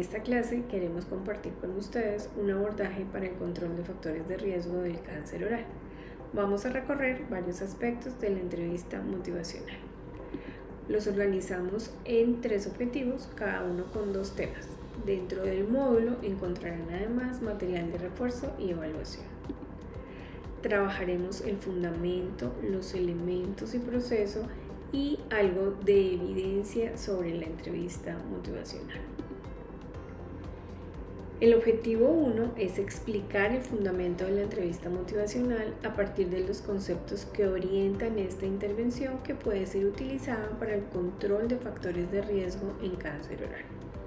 esta clase queremos compartir con ustedes un abordaje para el control de factores de riesgo del cáncer oral. Vamos a recorrer varios aspectos de la entrevista motivacional. Los organizamos en 3 objetivos, cada uno con 2 temas. Dentro del módulo encontrarán además material de refuerzo y evaluación. Trabajaremos el fundamento, los elementos y proceso y algo de evidencia sobre la entrevista motivacional. El objetivo 1 es explicar el fundamento de la entrevista motivacional a partir de los conceptos que orientan esta intervención que puede ser utilizada para el control de factores de riesgo en cáncer oral.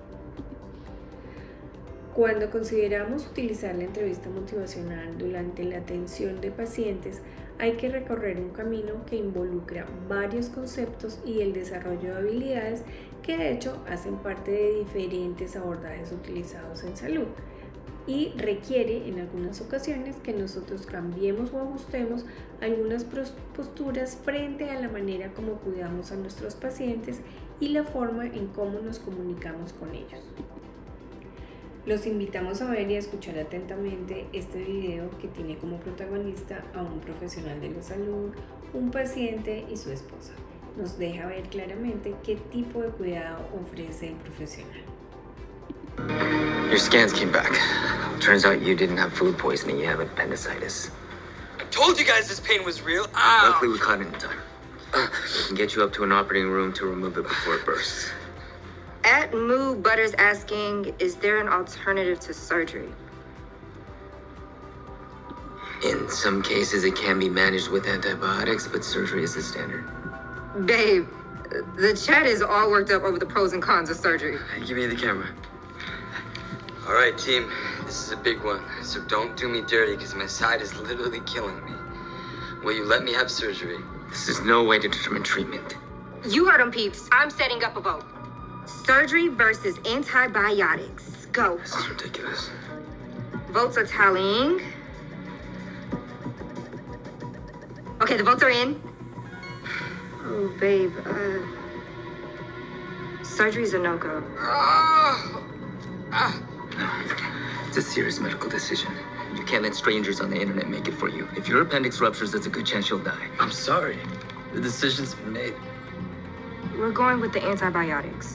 Cuando consideramos utilizar la entrevista motivacional durante la atención de pacientes, hay que recorrer un camino que involucra varios conceptos y el desarrollo de habilidades que de hecho hacen parte de diferentes abordajes utilizados en salud y requiere en algunas ocasiones que nosotros cambiemos o ajustemos algunas posturas frente a la manera como cuidamos a nuestros pacientes y la forma en cómo nos comunicamos con ellos. Los invitamos a ver y a escuchar atentamente este video que tiene como protagonista a un profesional de la salud, un paciente y su esposa. Nos deja ver claramente qué tipo de cuidado ofrece el profesional. Your scans came back. Turns out you didn't have food poisoning, you have appendicitis. I told you guys this pain was real. Ow! Luckily we caught it in time. We can get you up to an operating room to remove it before it bursts. At Moo, Butter's asking, is there an alternative to surgery? In some cases, it can be managed with antibiotics, but surgery is the standard. Babe, the chat is all worked up over the pros and cons of surgery. Give me the camera. All right, team. This is a big one, so don't do me dirty because my side is literally killing me. Will you let me have surgery? This is no way to determine treatment. You heard him, peeps. I'm setting up a vote. Surgery versus antibiotics. Go. This is ridiculous. Votes are tallying. Okay, the votes are in. Oh, babe, surgery's a no-go. It's a serious medical decision. You can't let strangers on the internet make it for you. If your appendix ruptures, there's a good chance you'll die. I'm sorry. The decision's been made. We're going with the antibiotics.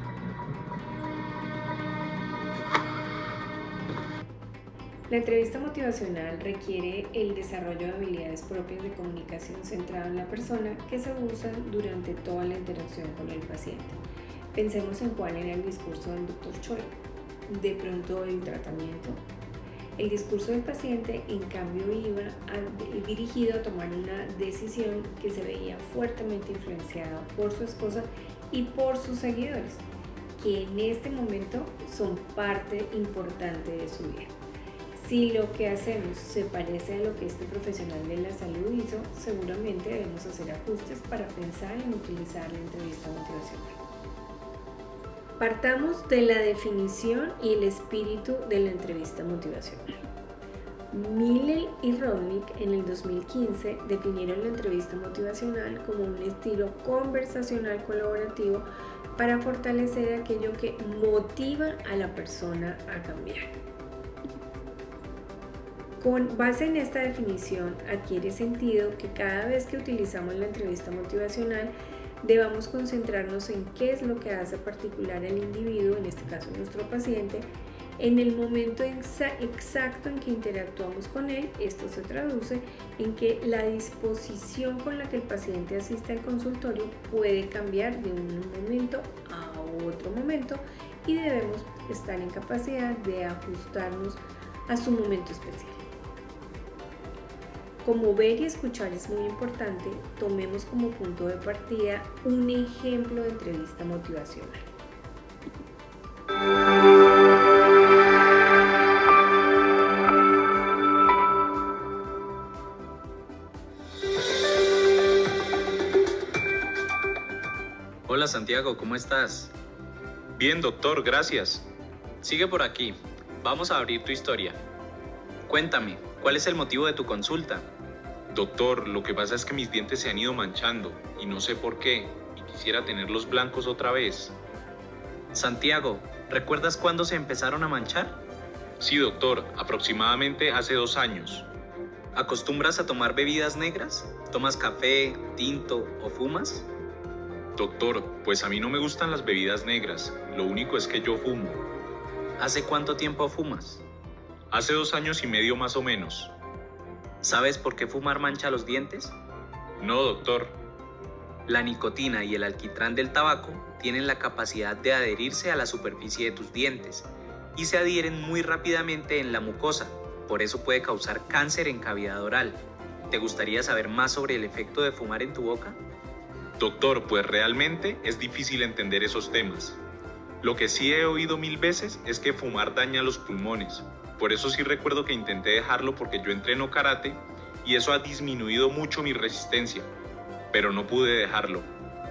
La entrevista motivacional requiere el desarrollo de habilidades propias de comunicación centrada en la persona que se usan durante toda la interacción con el paciente. Pensemos en cuál era el discurso del Dr. Choi. De pronto el tratamiento. El discurso del paciente, en cambio, iba dirigido a tomar una decisión que se veía fuertemente influenciada por su esposa y por sus seguidores, que en este momento son parte importante de su vida. Si lo que hacemos se parece a lo que este profesional de la salud hizo, seguramente debemos hacer ajustes para pensar en utilizar la entrevista motivacional. Partamos de la definición y el espíritu de la entrevista motivacional. Milley y Rodnick en el 2015 definieron la entrevista motivacional como un estilo conversacional colaborativo para fortalecer aquello que motiva a la persona a cambiar. Con base en esta definición, adquiere sentido que cada vez que utilizamos la entrevista motivacional debamos concentrarnos en qué es lo que hace particular al individuo, en este caso nuestro paciente, en el momento exacto en que interactuamos con él. Esto se traduce en que la disposición con la que el paciente asiste al consultorio puede cambiar de un momento a otro momento y debemos estar en capacidad de ajustarnos a su momento especial. Como ver y escuchar es muy importante, tomemos como punto de partida un ejemplo de entrevista motivacional. Hola Santiago, ¿cómo estás? Bien, doctor, gracias. Sigue por aquí. Vamos a abrir tu historia. Cuéntame, ¿cuál es el motivo de tu consulta? Doctor, lo que pasa es que mis dientes se han ido manchando y no sé por qué, y quisiera tenerlos blancos otra vez. Santiago, ¿Recuerdas cuándo se empezaron a manchar? Sí, doctor, aproximadamente hace 2 años. ¿Acostumbras a tomar bebidas negras? ¿Tomas café, tinto o fumas? Doctor, pues a mí no me gustan las bebidas negras, lo único es que yo fumo. ¿Hace cuánto tiempo fumas? Hace 2 años y medio más o menos. ¿Sabes por qué fumar mancha los dientes? No, doctor. La nicotina y el alquitrán del tabaco tienen la capacidad de adherirse a la superficie de tus dientes y se adhieren muy rápidamente en la mucosa, por eso puede causar cáncer en cavidad oral. ¿Te gustaría saber más sobre el efecto de fumar en tu boca? Doctor, pues realmente es difícil entender esos temas. Lo que sí he oído 1000 veces es que fumar daña los pulmones. Por eso sí recuerdo que intenté dejarlo porque yo entreno karate y eso ha disminuido mucho mi resistencia, pero no pude dejarlo.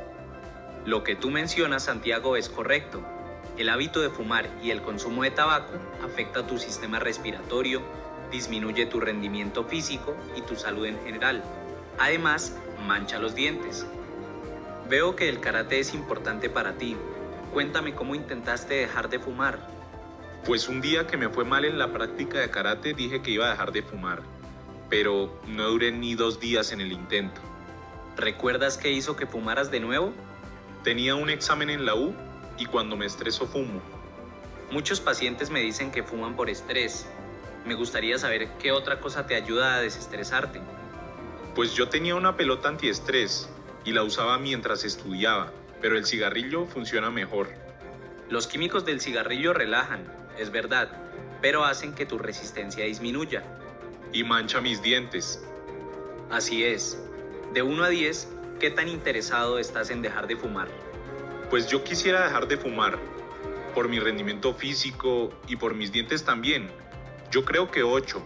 Lo que tú mencionas, Santiago, es correcto. El hábito de fumar y el consumo de tabaco afecta tu sistema respiratorio, disminuye tu rendimiento físico y tu salud en general. Además, mancha los dientes. Veo que el karate es importante para ti. Cuéntame cómo intentaste dejar de fumar. Pues un día que me fue mal en la práctica de karate dije que iba a dejar de fumar, pero no duré ni 2 días en el intento. ¿Recuerdas qué hizo que fumaras de nuevo? Tenía un examen en la U y cuando me estreso fumo. Muchos pacientes me dicen que fuman por estrés. Me gustaría saber qué otra cosa te ayuda a desestresarte. Pues yo tenía una pelota antiestrés y la usaba mientras estudiaba, pero el cigarrillo funciona mejor. Los químicos del cigarrillo relajan, es verdad, pero hacen que tu resistencia disminuya. Y mancha mis dientes. Así es. De 1 a 10, ¿qué tan interesado estás en dejar de fumar? Pues yo quisiera dejar de fumar, por mi rendimiento físico y por mis dientes también. Yo creo que 8.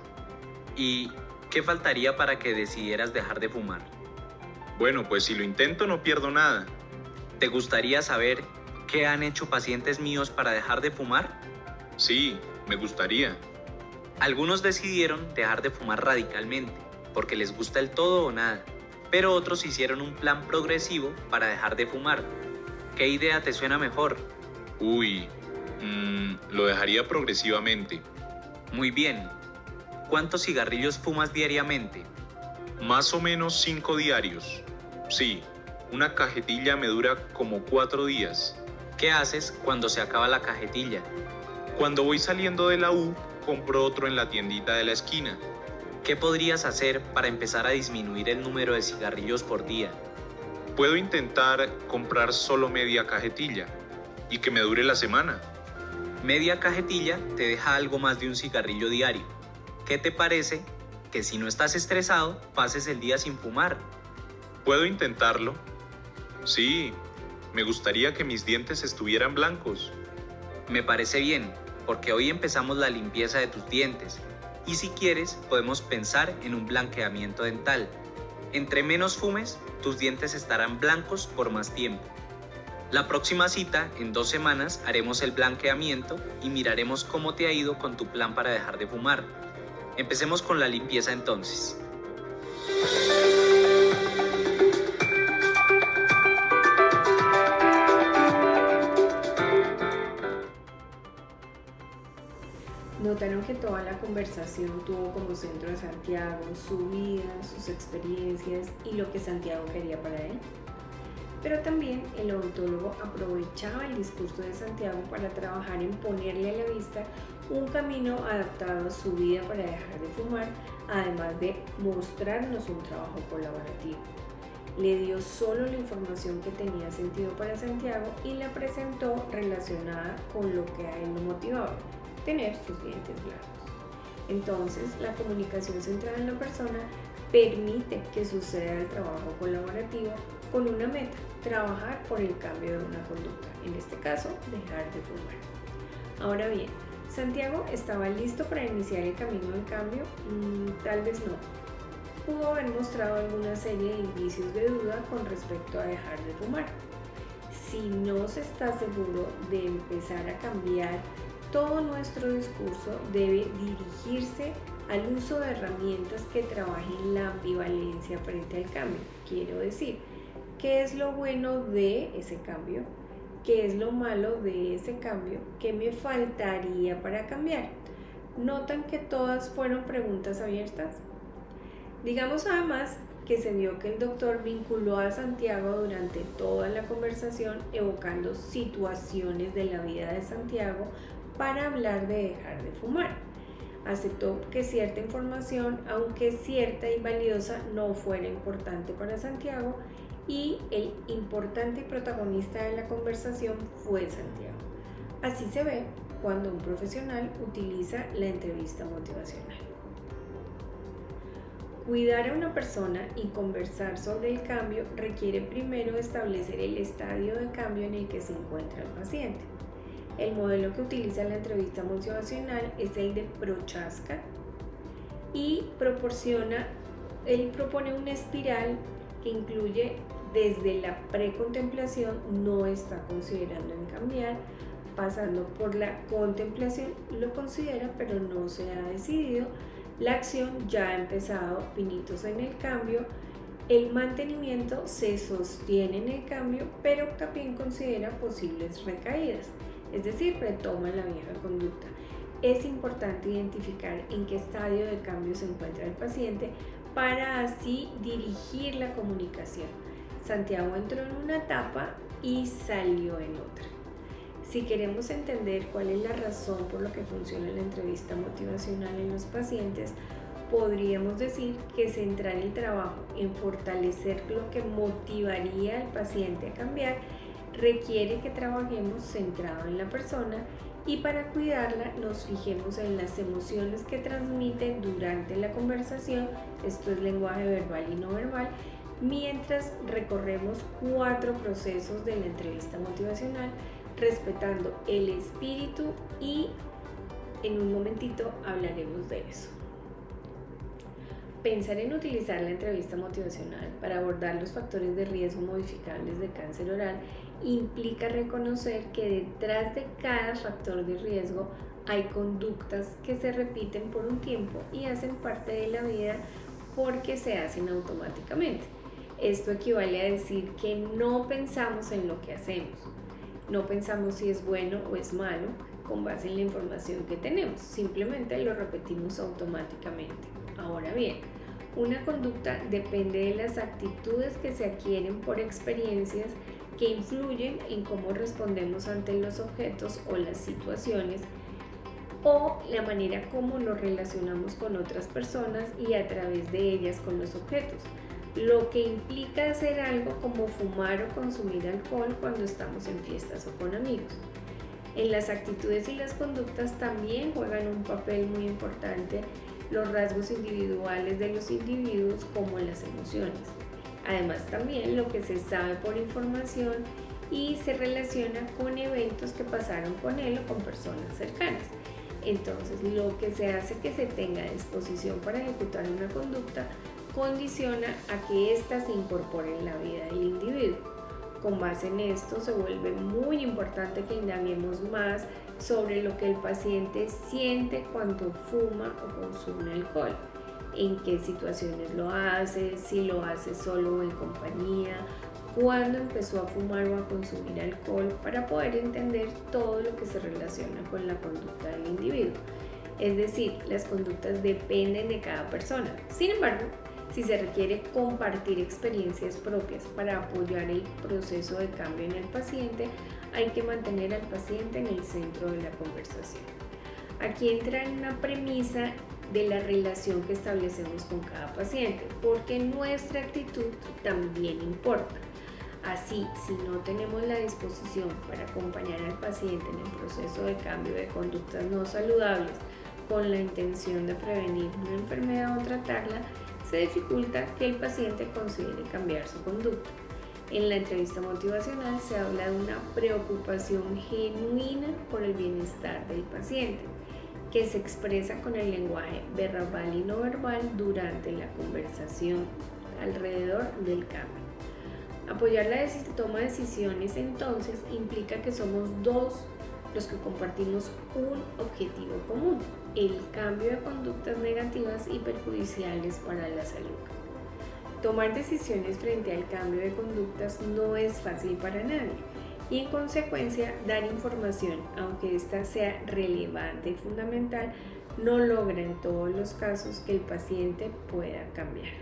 ¿Y qué faltaría para que decidieras dejar de fumar? Bueno, pues si lo intento no pierdo nada. ¿Te gustaría saber qué han hecho pacientes míos para dejar de fumar? Sí, me gustaría. Algunos decidieron dejar de fumar radicalmente, porque les gusta el todo o nada, pero otros hicieron un plan progresivo para dejar de fumar. ¿Qué idea te suena mejor? Uy, lo dejaría progresivamente. Muy bien. ¿Cuántos cigarrillos fumas diariamente? Más o menos 5 diarios. Sí, una cajetilla me dura como 4 días. ¿Qué haces cuando se acaba la cajetilla? Cuando voy saliendo de la U, compro otro en la tiendita de la esquina. ¿Qué podrías hacer para empezar a disminuir el número de cigarrillos por día? Puedo intentar comprar solo media cajetilla y que me dure la semana. Media cajetilla te deja algo más de un cigarrillo diario. ¿Qué te parece que si no estás estresado, pases el día sin fumar? ¿Puedo intentarlo? Sí, me gustaría que mis dientes estuvieran blancos. Me parece bien, porque hoy empezamos la limpieza de tus dientes. Y si quieres, podemos pensar en un blanqueamiento dental. Entre menos fumes, tus dientes estarán blancos por más tiempo. La próxima cita, en 2 semanas, haremos el blanqueamiento y miraremos cómo te ha ido con tu plan para dejar de fumar. Empecemos con la limpieza entonces. Notaron que toda la conversación tuvo como centro a Santiago, su vida, sus experiencias y lo que Santiago quería para él. Pero también el odontólogo aprovechaba el discurso de Santiago para trabajar en ponerle a la vista un camino adaptado a su vida para dejar de fumar, además de mostrarnos un trabajo colaborativo. Le dio solo la información que tenía sentido para Santiago y la presentó relacionada con lo que a él lo motivaba: tener sus dientes blancos. Entonces, la comunicación centrada en la persona permite que suceda el trabajo colaborativo con una meta: trabajar por el cambio de una conducta, en este caso, dejar de fumar. Ahora bien, ¿Santiago estaba listo para iniciar el camino del cambio? Tal vez no. Pudo haber mostrado alguna serie de indicios de duda con respecto a dejar de fumar. Si no se está seguro de empezar a cambiar, todo nuestro discurso debe dirigirse al uso de herramientas que trabajen la ambivalencia frente al cambio. Quiero decir, ¿qué es lo bueno de ese cambio? ¿qué es lo malo de ese cambio? ¿Qué me faltaría para cambiar? ¿Notan que todas fueron preguntas abiertas? Digamos además que se vio que el doctor vinculó a Santiago durante toda la conversación, evocando situaciones de la vida de Santiago para hablar de dejar de fumar. Aceptó que cierta información, aunque cierta y valiosa, no fuera importante para Santiago, y el importante y protagonista de la conversación fue Santiago. Así se ve cuando un profesional utiliza la entrevista motivacional. Cuidar a una persona y conversar sobre el cambio requiere primero establecer el estadio de cambio en el que se encuentra el paciente. El modelo que utiliza la entrevista motivacional es el de Prochaska y él propone una espiral que incluye desde la precontemplación, no está considerando en cambiar, pasando por la contemplación, lo considera pero no se ha decidido, la acción ya ha empezado, pinitos en el cambio, el mantenimiento se sostiene en el cambio pero también considera posibles recaídas, es decir, retoma la vieja conducta. Es importante identificar en qué estadio de cambio se encuentra el paciente para así dirigir la comunicación. Santiago entró en una etapa y salió en otra. Si queremos entender cuál es la razón por la que funciona la entrevista motivacional en los pacientes, podríamos decir que centrar el trabajo en fortalecer lo que motivaría al paciente a cambiar requiere que trabajemos centrado en la persona y para cuidarla nos fijemos en las emociones que transmite durante la conversación, esto es lenguaje verbal y no verbal, mientras recorremos 4 procesos de la entrevista motivacional, respetando el espíritu y en un momentito hablaremos de eso. Pensar en utilizar la entrevista motivacional para abordar los factores de riesgo modificables de cáncer oral implica reconocer que detrás de cada factor de riesgo hay conductas que se repiten por un tiempo y hacen parte de la vida porque se hacen automáticamente. Esto equivale a decir que no pensamos en lo que hacemos, no pensamos si es bueno o es malo con base en la información que tenemos, simplemente lo repetimos automáticamente. Ahora bien, una conducta depende de las actitudes que se adquieren por experiencias que influyen en cómo respondemos ante los objetos o las situaciones o la manera como nos relacionamos con otras personas y a través de ellas con los objetos, lo que implica hacer algo como fumar o consumir alcohol cuando estamos en fiestas o con amigos. En las actitudes y las conductas también juegan un papel muy importante los rasgos individuales de los individuos como las emociones. Además también lo que se sabe por información y se relaciona con eventos que pasaron con él o con personas cercanas. Entonces lo que se hace que se tenga disposición para ejecutar una conducta condiciona a que ésta se incorpore en la vida del individuo. Con base en esto se vuelve muy importante que indaguemos más sobre lo que el paciente siente cuando fuma o consume alcohol, en qué situaciones lo hace, si lo hace solo o en compañía, cuándo empezó a fumar o a consumir alcohol, para poder entender todo lo que se relaciona con la conducta del individuo. Es decir, las conductas dependen de cada persona. Sin embargo, si se requiere compartir experiencias propias para apoyar el proceso de cambio en el paciente, hay que mantener al paciente en el centro de la conversación. Aquí entra una premisa de la relación que establecemos con cada paciente, porque nuestra actitud también importa. Así, si no tenemos la disposición para acompañar al paciente en el proceso de cambio de conductas no saludables con la intención de prevenir una enfermedad o tratarla, se dificulta que el paciente considere cambiar su conducta. En la entrevista motivacional se habla de una preocupación genuina por el bienestar del paciente, que se expresa con el lenguaje verbal y no verbal durante la conversación alrededor del cambio. Apoyar la toma de decisiones entonces implica que somos dos los que compartimos un objetivo común, el cambio de conductas negativas y perjudiciales para la salud. Tomar decisiones frente al cambio de conductas no es fácil para nadie. y en consecuencia dar información, aunque ésta sea relevante y fundamental, no logra en todos los casos que el paciente pueda cambiar.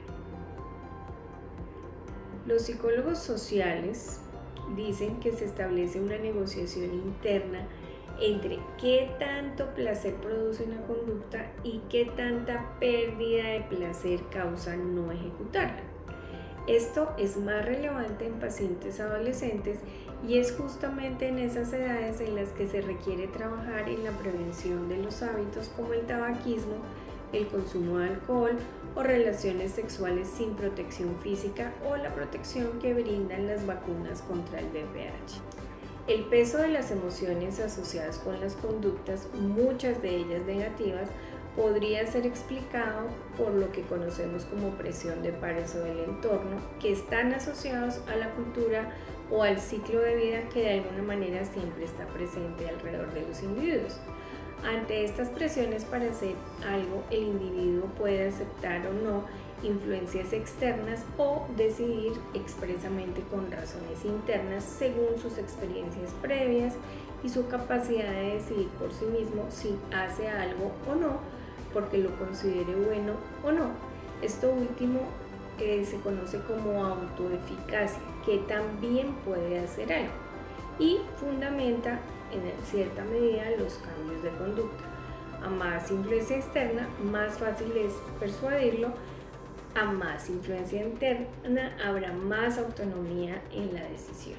Los psicólogos sociales dicen que se establece una negociación interna entre qué tanto placer produce una conducta y qué tanta pérdida de placer causa no ejecutarla. Esto es más relevante en pacientes adolescentes y es justamente en esas edades en las que se requiere trabajar en la prevención de los hábitos como el tabaquismo, el consumo de alcohol o relaciones sexuales sin protección física o la protección que brindan las vacunas contra el VPH. El peso de las emociones asociadas con las conductas, muchas de ellas negativas, podría ser explicado por lo que conocemos como presión de pares o del entorno, que están asociados a la cultura o al ciclo de vida que de alguna manera siempre está presente alrededor de los individuos. Ante estas presiones para hacer algo, el individuo puede aceptar o no influencias externas o decidir expresamente con razones internas según sus experiencias previas y su capacidad de decidir por sí mismo si hace algo o no, porque lo considere bueno o no. Esto último se conoce como autoeficacia, que también puede hacer algo y fundamenta en cierta medida los cambios de conducta. A más influencia externa, más fácil es persuadirlo. A más influencia interna, habrá más autonomía en la decisión.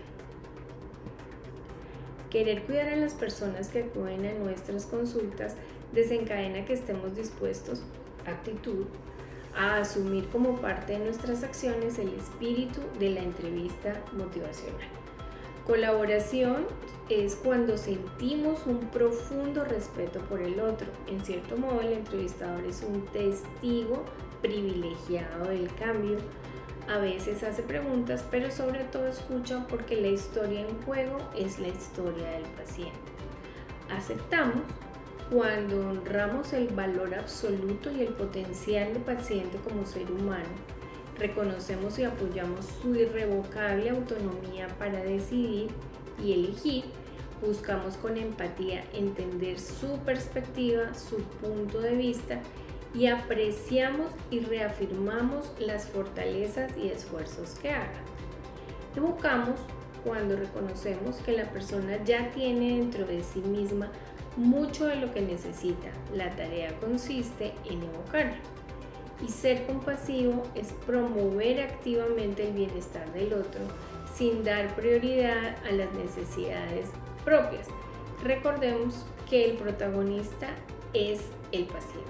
Querer cuidar a las personas que acuden a nuestras consultas desencadena que estemos dispuestos, actitud, a asumir como parte de nuestras acciones el espíritu de la entrevista motivacional. Colaboración es cuando sentimos un profundo respeto por el otro. En cierto modo, el entrevistador es un testigo privilegiado del cambio. A veces hace preguntas, pero sobre todo escucha porque la historia en juego es la historia del paciente. Aceptamos cuando honramos el valor absoluto y el potencial del paciente como ser humano. Reconocemos y apoyamos su irrevocable autonomía para decidir y elegir. Buscamos con empatía entender su perspectiva, su punto de vista y apreciamos y reafirmamos las fortalezas y esfuerzos que haga. Evocamos cuando reconocemos que la persona ya tiene dentro de sí misma mucho de lo que necesita. La tarea consiste en evocarlo. Y ser compasivo es promover activamente el bienestar del otro sin dar prioridad a las necesidades propias. Recordemos que el protagonista es el paciente.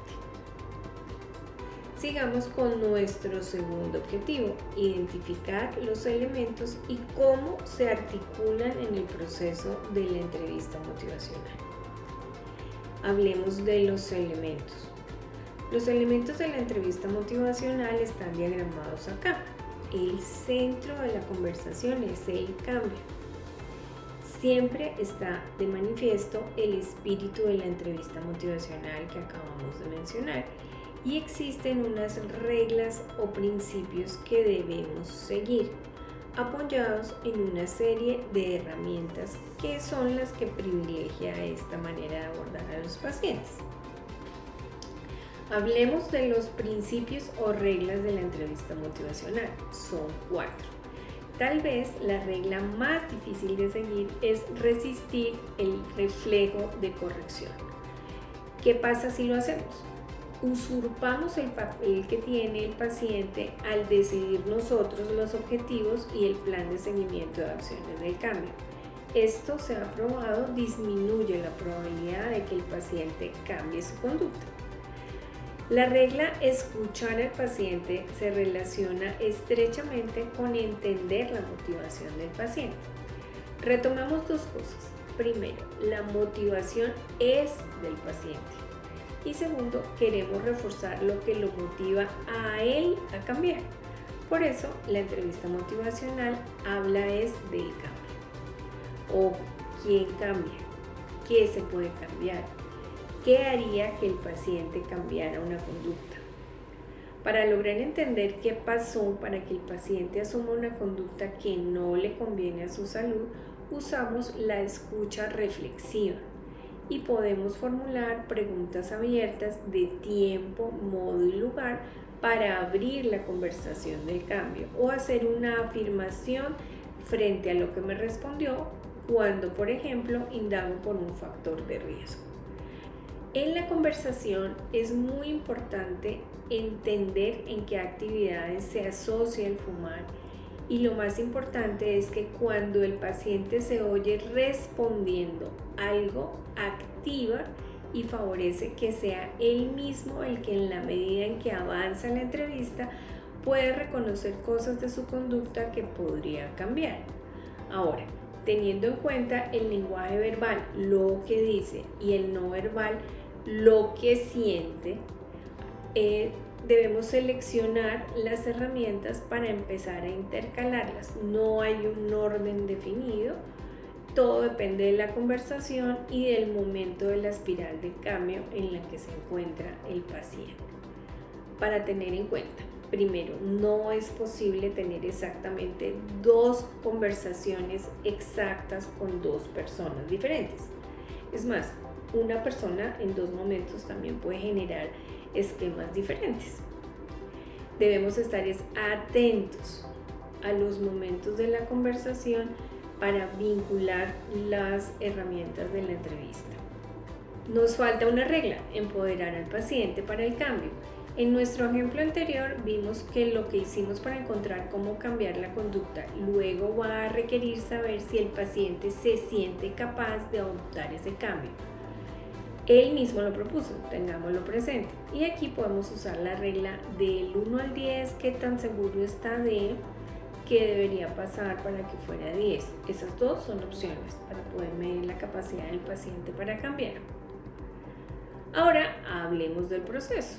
Sigamos con nuestro segundo objetivo, identificar los elementos y cómo se articulan en el proceso de la entrevista motivacional. Hablemos de los elementos. Los elementos de la entrevista motivacional están diagramados acá. El centro de la conversación es el cambio. Siempre está de manifiesto el espíritu de la entrevista motivacional que acabamos de mencionar y existen unas reglas o principios que debemos seguir, apoyados en una serie de herramientas que son las que privilegia esta manera de abordar a los pacientes. Hablemos de los principios o reglas de la entrevista motivacional. Son 4. Tal vez la regla más difícil de seguir es resistir el reflejo de corrección. ¿Qué pasa si lo hacemos? Usurpamos el papel que tiene el paciente al decidir nosotros los objetivos y el plan de seguimiento de acciones del cambio. Esto se ha probado disminuye la probabilidad de que el paciente cambie su conducta. La regla escuchar al paciente se relaciona estrechamente con entender la motivación del paciente. Retomamos dos cosas. Primero, la motivación es del paciente. Y segundo, queremos reforzar lo que lo motiva a él a cambiar. Por eso, la entrevista motivacional habla es del cambio. O quién cambia, qué se puede cambiar. ¿Qué haría que el paciente cambiara una conducta? Para lograr entender qué pasó para que el paciente asuma una conducta que no le conviene a su salud usamos la escucha reflexiva y podemos formular preguntas abiertas de tiempo, modo y lugar para abrir la conversación del cambio o hacer una afirmación frente a lo que me respondió cuando, por ejemplo, indago por un factor de riesgo. En la conversación es muy importante entender en qué actividades se asocia el fumar y lo más importante es que cuando el paciente se oye respondiendo algo, activa y favorece que sea él mismo el que en la medida en que avanza la entrevista puede reconocer cosas de su conducta que podría cambiar. Ahora, teniendo en cuenta el lenguaje verbal, lo que dice, y el no verbal, lo que siente, debemos seleccionar las herramientas para empezar a intercalarlas. No hay un orden definido, todo depende de la conversación y del momento de la espiral de cambio en la que se encuentra el paciente. Para tener en cuenta, primero, no es posible tener exactamente 2 conversaciones exactas con 2 personas diferentes. Es más, una persona en 2 momentos también puede generar esquemas diferentes. Debemos estar atentos a los momentos de la conversación para vincular las herramientas de la entrevista. Nos falta una regla: empoderar al paciente para el cambio. En nuestro ejemplo anterior vimos que lo que hicimos para encontrar cómo cambiar la conducta luego va a requerir saber si el paciente se siente capaz de adoptar ese cambio. Él mismo lo propuso, tengámoslo presente. Y aquí podemos usar la regla del 1 al 10, qué tan seguro está de que debería pasar para que fuera 10. Esas 2 son opciones para poder medir la capacidad del paciente para cambiar. Ahora hablemos del proceso.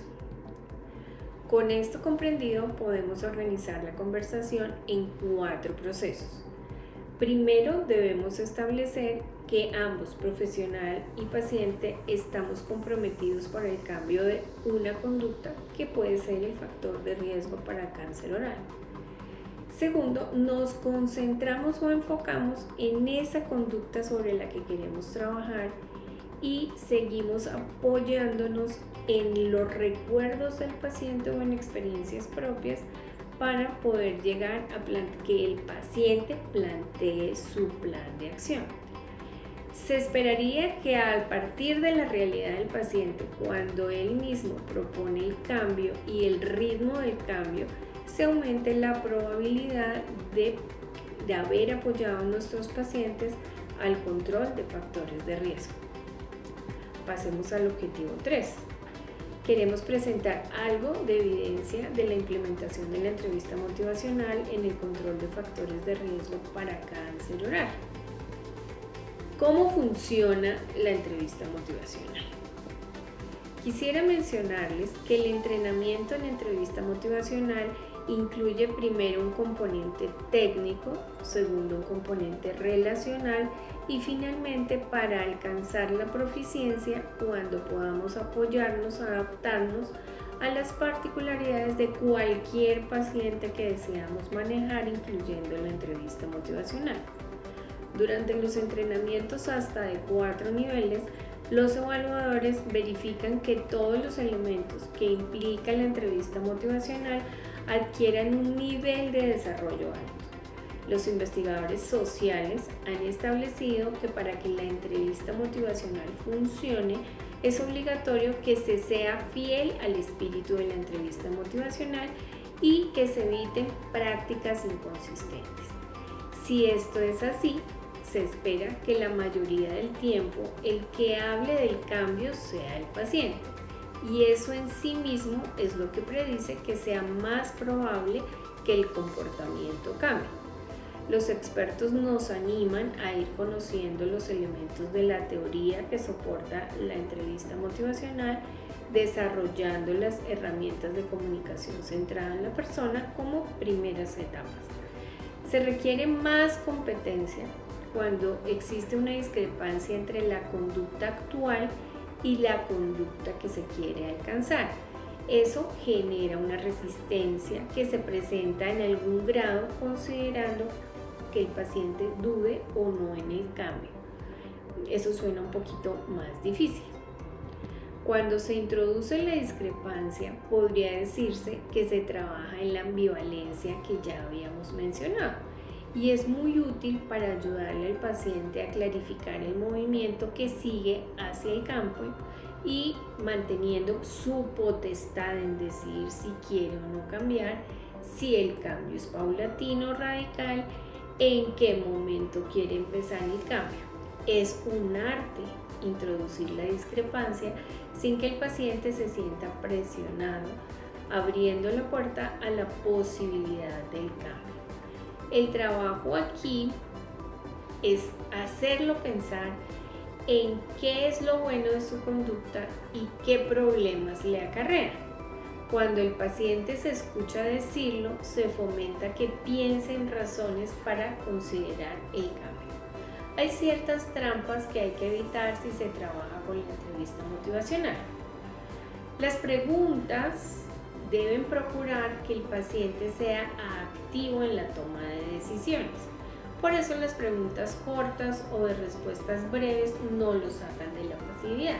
Con esto comprendido podemos organizar la conversación en 4 procesos. Primero debemos establecer que ambos, profesional y paciente, estamos comprometidos por el cambio de una conducta que puede ser el factor de riesgo para cáncer oral. Segundo, nos concentramos o enfocamos en esa conducta sobre la que queremos trabajar y seguimos apoyándonos en los recuerdos del paciente o en experiencias propias para poder llegar a que el paciente plantee su plan de acción. Se esperaría que a partir de la realidad del paciente, cuando él mismo propone el cambio y el ritmo del cambio, se aumente la probabilidad de haber apoyado a nuestros pacientes al control de factores de riesgo. Pasemos al objetivo 3. Queremos presentar algo de evidencia de la implementación de la entrevista motivacional en el control de factores de riesgo para cáncer oral. ¿Cómo funciona la entrevista motivacional? Quisiera mencionarles que el entrenamiento en entrevista motivacional incluye primero un componente técnico, segundo un componente relacional y finalmente para alcanzar la proficiencia cuando podamos apoyarnos, adaptarnos a las particularidades de cualquier paciente que deseamos manejar, incluyendo la entrevista motivacional. Durante los entrenamientos hasta de 4 niveles, los evaluadores verifican que todos los elementos que implica la entrevista motivacional adquieran un nivel de desarrollo alto. Los investigadores sociales han establecido que para que la entrevista motivacional funcione, es obligatorio que se sea fiel al espíritu de la entrevista motivacional y que se eviten prácticas inconsistentes. Si esto es así, se espera que la mayoría del tiempo el que hable del cambio sea el paciente, y eso en sí mismo es lo que predice que sea más probable que el comportamiento cambie. Los expertos nos animan a ir conociendo los elementos de la teoría que soporta la entrevista motivacional, desarrollando las herramientas de comunicación centrada en la persona como primeras etapas. Se requiere más competencia cuando existe una discrepancia entre la conducta actual y la conducta que se quiere alcanzar. Eso genera una resistencia que se presenta en algún grado considerando que el paciente dude o no en el cambio. Eso suena un poquito más difícil. Cuando se introduce la discrepancia, podría decirse que se trabaja en la ambivalencia que ya habíamos mencionado, y es muy útil para ayudarle al paciente a clarificar el movimiento que sigue hacia el cambio y manteniendo su potestad en decidir si quiere o no cambiar, si el cambio es paulatino o radical, en qué momento quiere empezar el cambio. Es un arte introducir la discrepancia sin que el paciente se sienta presionado, abriendo la puerta a la posibilidad del cambio. El trabajo aquí es hacerlo pensar en qué es lo bueno de su conducta y qué problemas le acarrea. Cuando el paciente se escucha decirlo, se fomenta que piense en razones para considerar el cambio. Hay ciertas trampas que hay que evitar si se trabaja con la entrevista motivacional. Las preguntas deben procurar que el paciente sea activo en la toma de decisiones. Por eso las preguntas cortas o de respuestas breves no lo sacan de la pasividad.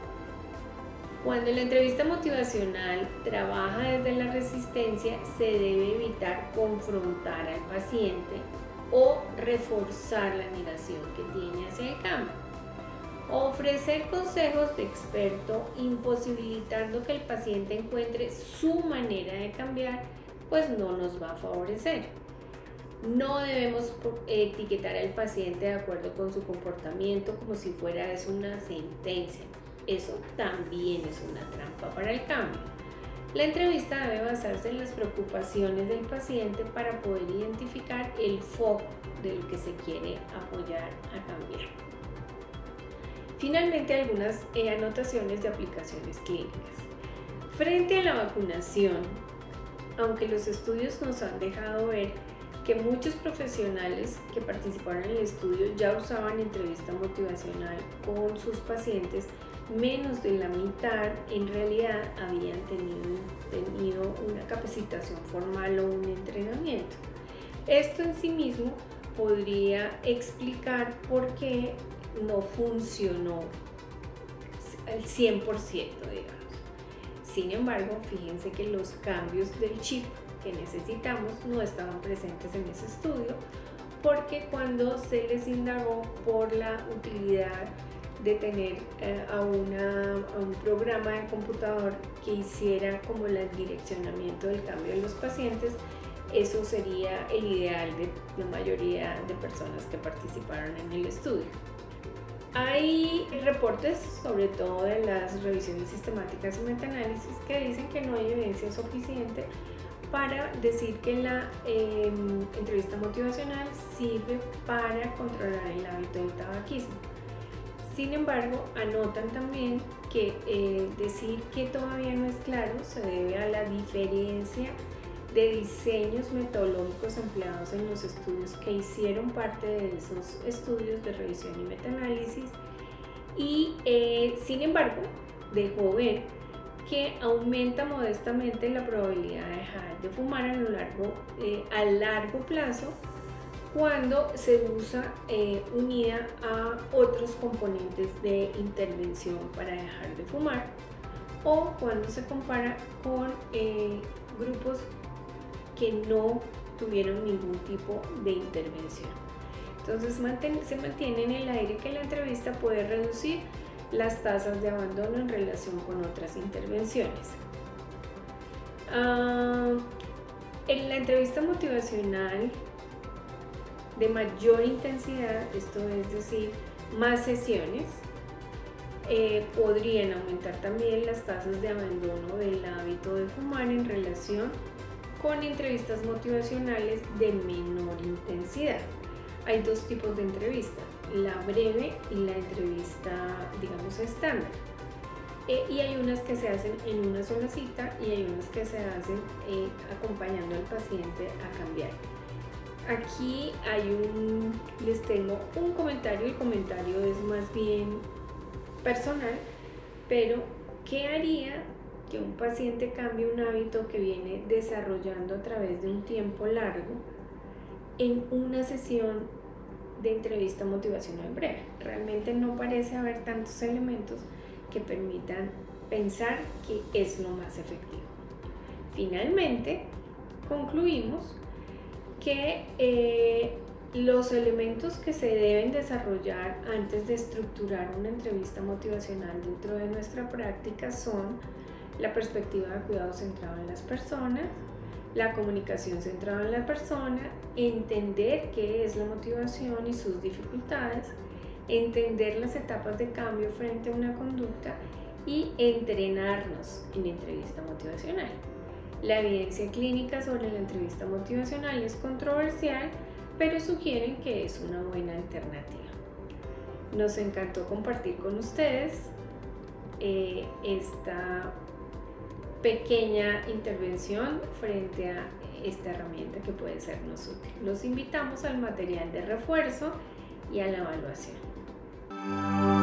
Cuando la entrevista motivacional trabaja desde la resistencia, se debe evitar confrontar al paciente o reforzar la negación que tiene hacia el cambio. Ofrecer consejos de experto imposibilitando que el paciente encuentre su manera de cambiar, pues no nos va a favorecer. No debemos etiquetar al paciente de acuerdo con su comportamiento como si fuera una sentencia. Eso también es una trampa para el cambio. La entrevista debe basarse en las preocupaciones del paciente para poder identificar el foco de lo que se quiere apoyar a cambiar. Finalmente, algunas anotaciones de aplicaciones clínicas. Frente a la vacunación, aunque los estudios nos han dejado ver que muchos profesionales que participaron en el estudio ya usaban entrevista motivacional con sus pacientes, menos de la mitad en realidad habían tenido una capacitación formal o un entrenamiento. Esto en sí mismo podría explicar por qué no funcionó al 100%, digamos. Sin embargo, fíjense que los cambios del chip que necesitamos no estaban presentes en ese estudio, porque cuando se les indagó por la utilidad de tener a un programa de computador que hiciera como el direccionamiento del cambio de los pacientes, eso sería el ideal de la mayoría de personas que participaron en el estudio. Hay reportes, sobre todo de las revisiones sistemáticas y metaanálisis, que dicen que no hay evidencia suficiente para decir que la entrevista motivacional sirve para controlar el hábito del tabaquismo. Sin embargo, anotan también que decir que todavía no es claro se debe a la diferencia de diseños metodológicos empleados en los estudios que hicieron parte de esos estudios de revisión y metaanálisis, y sin embargo dejó ver que aumenta modestamente la probabilidad de dejar de fumar a largo plazo cuando se usa unida a otros componentes de intervención para dejar de fumar, o cuando se compara con grupos que no tuvieron ningún tipo de intervención. Entonces se mantiene en el aire que la entrevista puede reducir las tasas de abandono en relación con otras intervenciones. En la entrevista motivacional de mayor intensidad, esto es decir, más sesiones, podrían aumentar también las tasas de abandono del hábito de fumar en relación con entrevistas motivacionales de menor intensidad. Hay dos tipos de entrevista, la breve y la entrevista, digamos, estándar. Y hay unas que se hacen en una sola cita y hay unas que se hacen acompañando al paciente a cambiar. Aquí les tengo un comentario, el comentario es más bien personal, pero ¿qué haría que un paciente cambie un hábito que viene desarrollando a través de un tiempo largo en una sesión de entrevista motivacional breve. Realmente no parece haber tantos elementos que permitan pensar que es lo más efectivo. Finalmente, concluimos que los elementos que se deben desarrollar antes de estructurar una entrevista motivacional dentro de nuestra práctica son la perspectiva de cuidado centrado en las personas, la comunicación centrada en la persona, entender qué es la motivación y sus dificultades, entender las etapas de cambio frente a una conducta y entrenarnos en entrevista motivacional. La evidencia clínica sobre la entrevista motivacional es controversial, pero sugieren que es una buena alternativa. Nos encantó compartir con ustedes esta pequeña intervención frente a esta herramienta que puede sernos útil. Los invitamos al material de refuerzo y a la evaluación.